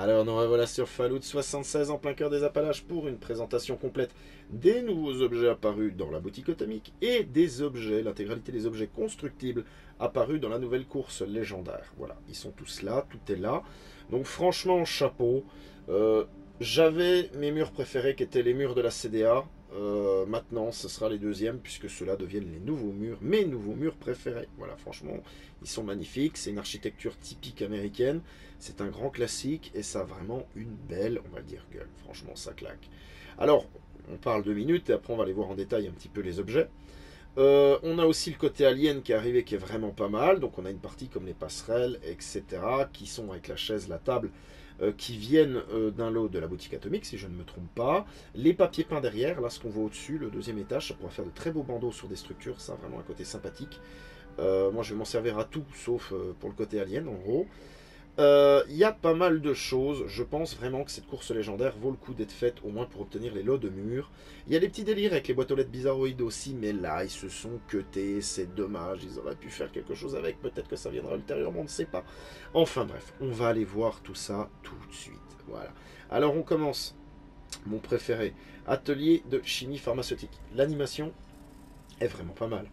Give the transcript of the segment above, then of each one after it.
Alors nous revoilà sur Fallout 76 en plein cœur des Appalaches pour une présentation complète des nouveaux objets apparus dans la boutique atomique et des objets, l'intégralité des objets constructibles apparus dans la nouvelle course légendaire. Voilà, ils sont tous là, tout est là. Donc franchement, chapeau. J'avais mes murs préférés qui étaient les murs de la CDA. Maintenant, ce sera les deuxièmes puisque ceux-là deviennent les nouveaux murs, mes nouveaux murs préférés. Voilà, franchement, ils sont magnifiques. C'est une architecture typique américaine. C'est un grand classique et ça a vraiment une belle, on va dire, gueule. Franchement, ça claque. Alors, on parle 2 minutes et après on va aller voir en détail un petit peu les objets. On a aussi le côté alien qui est arrivé qui est vraiment pas mal. Donc on a une partie comme les passerelles, etc. qui sont avec la chaise, la table, qui viennent d'un lot de la boutique atomique, si je ne me trompe pas. Les papiers peints derrière, là ce qu'on voit au-dessus, le deuxième étage, ça pourra faire de très beaux bandeaux sur des structures, ça a vraiment un côté sympathique. Moi je vais m'en servir à tout, sauf pour le côté alien en gros. Il y a pas mal de choses, je pense vraiment que cette course légendaire vaut le coup d'être faite au moins pour obtenir les lots de murs. Il y a les petits délires avec les boîtes aux lettres bizarroïdes aussi, mais là ils se sont cutés, c'est dommage, ils auraient pu faire quelque chose avec, peut-être que ça viendra ultérieurement, on ne sait pas. Enfin bref, on va aller voir tout ça tout de suite, voilà. Alors on commence, mon préféré, atelier de chimie pharmaceutique. L'animation est vraiment pas mal,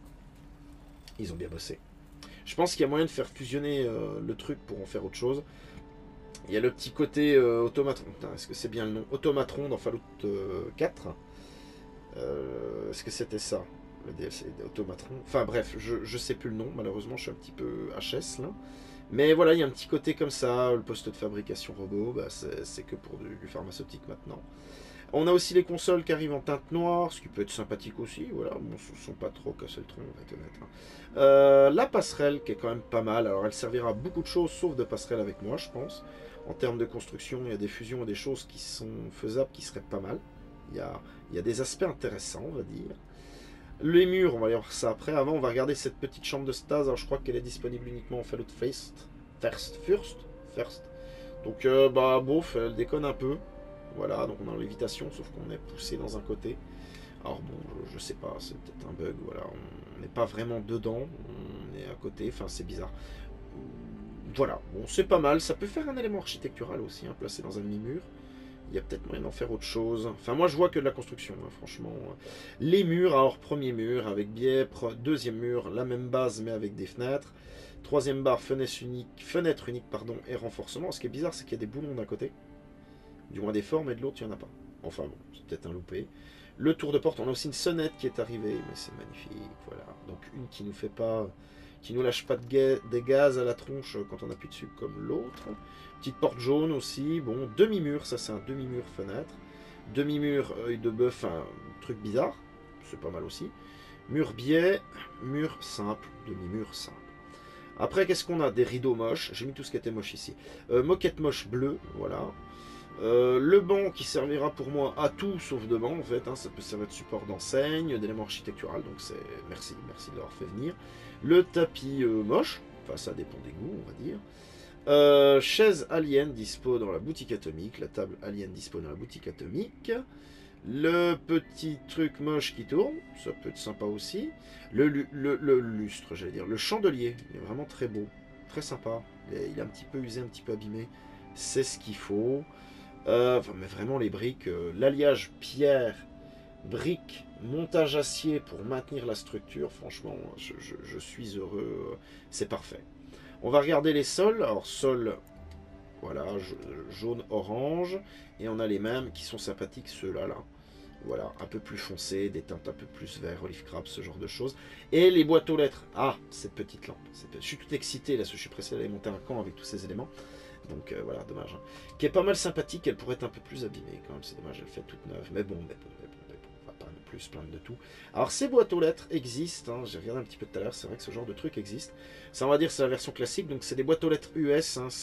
ils ont bien bossé. Je pense qu'il y a moyen de faire fusionner le truc pour en faire autre chose. Il y a le petit côté automatron. Est-ce que c'est bien le nom? Automatron dans Fallout 4. Est-ce que c'était ça? Le DLC d'Automatron. Enfin bref, je sais plus le nom. Malheureusement, je suis un petit peu HS là. Mais voilà, il y a un petit côté comme ça. Le poste de fabrication robot, bah, c'est que pour du pharmaceutique maintenant. On a aussi les consoles qui arrivent en teinte noire, ce qui peut être sympathique aussi. Voilà, bon, ce ne sont pas trop cassés le tronc, on va être honnête. La passerelle qui est quand même pas mal. Alors elle servira à beaucoup de choses, sauf de passerelle avec moi, je pense. En termes de construction, il y a des fusions et des choses qui sont faisables, qui seraient pas mal. Il y a des aspects intéressants, on va dire. Les murs, on va y voir ça après. Avant, on va regarder cette petite chambre de stase. Alors je crois qu'elle est disponible uniquement en Fallout First. Donc bah bof, elle déconne un peu. Voilà, donc on a l'évitation, sauf qu'on est poussé dans un côté. Alors bon, je sais pas, c'est peut-être un bug, voilà, on n'est pas vraiment dedans, on est à côté, enfin c'est bizarre. Voilà, bon c'est pas mal, ça peut faire un élément architectural aussi, hein, placé dans un demi-mur. Il y a peut-être moyen d'en faire autre chose. Enfin moi je vois que de la construction, hein, franchement. Les murs, alors premier mur avec biais, deuxième mur, la même base mais avec des fenêtres. Troisième barre, fenêtre unique pardon, et renforcement. Ce qui est bizarre, c'est qu'il y a des boulons d'un côté. Du moins des formes et de l'autre il n'y en a pas. Enfin bon, c'est peut-être un loupé. Le tour de porte, on a aussi une sonnette qui est arrivée, mais c'est magnifique, voilà. Donc une qui nous fait pas, qui nous lâche pas des gaz à la tronche quand on appuie dessus comme l'autre. Petite porte jaune aussi, bon, demi-mur, ça c'est un demi-mur fenêtre. Demi-mur œil de bœuf, un truc bizarre, c'est pas mal aussi. Mur biais, mur simple, demi-mur simple. Après, qu'est-ce qu'on a? Des rideaux moches, j'ai mis tout ce qui était moche ici. Moquette moche bleue, voilà. Le banc qui servira pour moi à tout sauf de banc en fait, hein, ça peut servir de support d'enseigne, d'éléments architectural, donc c'est merci de l'avoir fait venir. Le tapis moche, enfin ça dépend des goûts on va dire. Chaise alien dispo dans la boutique atomique, la table alien dispo dans la boutique atomique. Le petit truc moche qui tourne, ça peut être sympa aussi. Le lustre, j'allais dire, le chandelier, il est vraiment très beau, très sympa. Il est un petit peu usé, un petit peu abîmé, c'est ce qu'il faut. Mais vraiment les briques, l'alliage pierre, briques, montage acier pour maintenir la structure, franchement, je suis heureux, c'est parfait. On va regarder les sols, alors sol, voilà, jaune, orange, et on a les mêmes qui sont sympathiques, ceux-là, là. Voilà, un peu plus foncé, des teintes un peu plus vert, olive crab, ce genre de choses. Et les boîtes aux lettres, ah, cette petite lampe, je suis tout excité là, parce que je suis pressé d'aller monter un camp avec tous ces éléments. Donc voilà, dommage. Hein. Qui est pas mal sympathique, elle pourrait être un peu plus abîmée quand même, c'est dommage, elle fait toute neuve. Mais bon, on va pas non plus se plaindre de tout. Alors ces boîtes aux lettres existent, hein, j'ai regardé un petit peu tout à l'heure, c'est vrai que ce genre de truc existe. Ça on va dire c'est la version classique, donc c'est des boîtes aux lettres US, hein,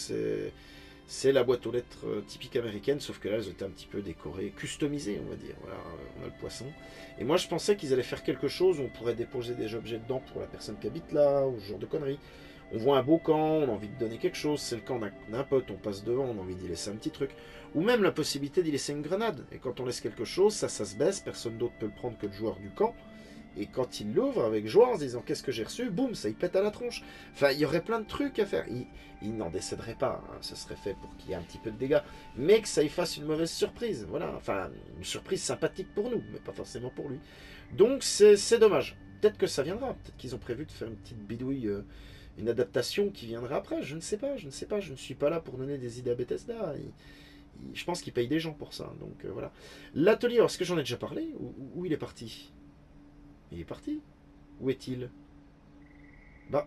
c'est la boîte aux lettres typique américaine, sauf que là elles étaient un petit peu décorées, customisées on va dire. Voilà, on a le poisson. Et moi je pensais qu'ils allaient faire quelque chose où on pourrait déposer des objets dedans pour la personne qui habite là, ou ce genre de conneries. On voit un beau camp, on a envie de donner quelque chose, c'est le camp d'un pote, on passe devant, on a envie d'y laisser un petit truc. Ou même la possibilité d'y laisser une grenade. Et quand on laisse quelque chose, ça se baisse, personne d'autre peut le prendre que le joueur du camp. et quand il l'ouvre avec joie en se disant qu'est-ce que j'ai reçu, boum, ça y pète à la tronche. Enfin, il y aurait plein de trucs à faire. Il n'en décéderait pas, hein. Ce serait fait pour qu'il y ait un petit peu de dégâts, mais que ça y fasse une mauvaise surprise. Voilà, enfin, une surprise sympathique pour nous, mais pas forcément pour lui. Donc c'est dommage. Peut-être que ça viendra, peut-être qu'ils ont prévu de faire une petite bidouille, une adaptation qui viendra après, je ne sais pas, je ne sais pas, je ne suis pas là pour donner des idées à Bethesda. Je pense qu'ils payent des gens pour ça, donc voilà. L'atelier, est-ce que j'en ai déjà parlé, où il est parti? Il est parti? Où est-il? Bah.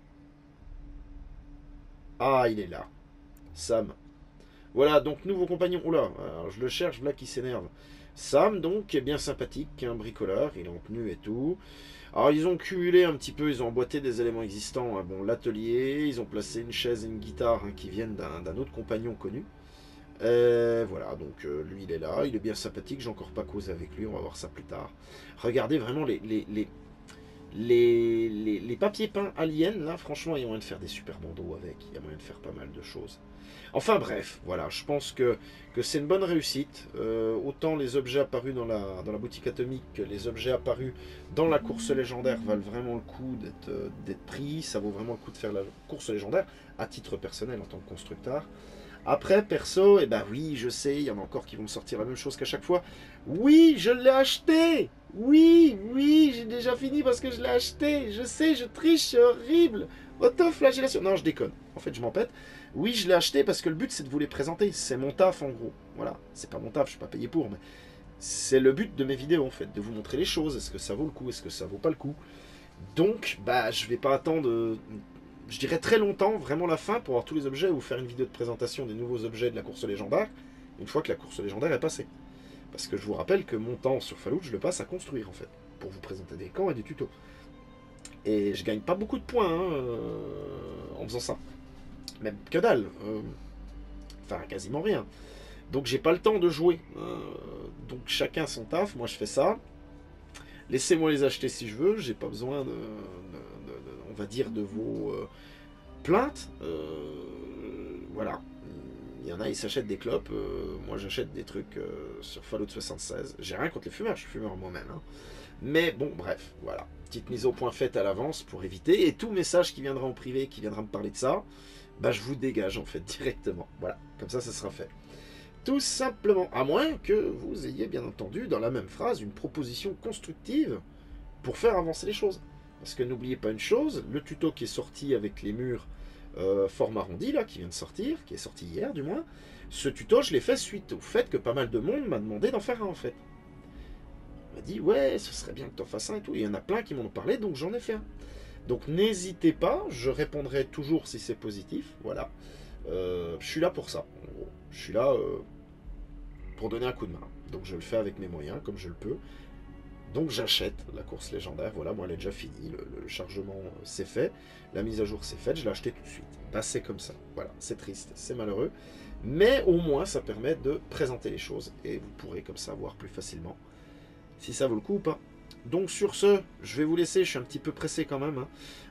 Ah, il est là. Sam. Voilà, donc nouveau compagnon. Oula, alors je le cherche, là qui s'énerve. Sam, donc, est bien sympathique, un bricoleur, il est en tenue et tout. Alors, ils ont cumulé un petit peu, ils ont emboîté des éléments existants. Hein. Bon, l'atelier, ils ont placé une chaise et une guitare hein, qui viennent d'un autre compagnon connu. Voilà, donc lui, il est là, il est bien sympathique, j'ai encore pas causé avec lui, on va voir ça plus tard. Regardez vraiment les papiers peints aliens, là, franchement, il y a moyen de faire des super bandeaux avec, il y a moyen de faire pas mal de choses. Enfin bref, voilà, je pense que c'est une bonne réussite. Autant les objets apparus dans la boutique atomique que les objets apparus dans la course légendaire valent vraiment le coup d'être pris. Ça vaut vraiment le coup de faire la course légendaire, à titre personnel en tant que constructeur. Après, perso, eh ben oui, je sais, il y en a encore qui vont me sortir la même chose qu'à chaque fois. Oui, je l'ai acheté. Oui, j'ai déjà fini parce que je l'ai acheté. Je sais, je triche, c'est horrible. Autoflagellation. Non, je déconne. En fait, je m'en pète. Oui, je l'ai acheté parce que le but, c'est de vous les présenter. C'est mon taf, en gros. Voilà. C'est pas mon taf, je suis pas payé pour, mais c'est le but de mes vidéos, en fait. De vous montrer les choses. Est-ce que ça vaut le coup? Est-ce que ça vaut pas le coup? Donc, bah, je vais pas attendre... je dirais très longtemps, vraiment la fin, pour avoir tous les objets ou faire une vidéo de présentation des nouveaux objets de la course légendaire, une fois que la course légendaire est passée. Parce que je vous rappelle que mon temps sur Fallout, je le passe à construire, en fait, pour vous présenter des camps et des tutos. Et je gagne pas beaucoup de points hein, en faisant ça. Même que dalle. Enfin, quasiment rien. Donc j'ai pas le temps de jouer. Donc chacun son taf, moi je fais ça. Laissez-moi les acheter si je veux, j'ai pas besoin on va dire, de vos plaintes. Voilà. Il y en a, ils s'achètent des clopes. Moi, j'achète des trucs sur Fallout 76. J'ai rien contre les fumeurs, je suis fumeur moi-même. Hein. Mais bon, bref, voilà. Petite mise au point faite à l'avance pour éviter. Et tout message qui viendra en privé, qui viendra me parler de ça, bah, je vous dégage en fait directement. Voilà, comme ça sera fait. Tout simplement, à moins que vous ayez bien entendu dans la même phrase une proposition constructive pour faire avancer les choses. Parce que n'oubliez pas une chose, le tuto qui est sorti avec les murs forme arrondi, là, qui vient de sortir, qui est sorti hier du moins, ce tuto je l'ai fait suite au fait que pas mal de monde m'a demandé d'en faire un en fait. On m'a dit ouais, ce serait bien que tu en fasses un et tout, et il y en a plein qui m'en ont parlé, donc j'en ai fait un. Donc n'hésitez pas, je répondrai toujours si c'est positif, voilà. Je suis là pour ça, en gros. Je suis là pour donner un coup de main. Donc je le fais avec mes moyens, comme je le peux. Donc j'achète la course légendaire, voilà, moi elle est déjà finie, le chargement c'est fait, la mise à jour c'est faite, je l'ai acheté tout de suite. Bah c'est comme ça, voilà, c'est triste, c'est malheureux, mais au moins ça permet de présenter les choses, et vous pourrez comme ça voir plus facilement si ça vaut le coup ou pas. Donc sur ce, je vais vous laisser, je suis un petit peu pressé quand même, hein.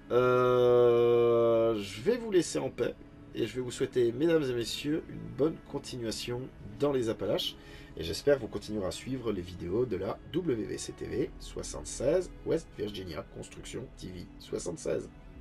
Je vais vous laisser en paix, et je vais vous souhaiter, mesdames et messieurs, une bonne continuation dans les Appalaches. Et j'espère que vous continuerez à suivre les vidéos de la WVCTV 76 West Virginia Construction TV 76.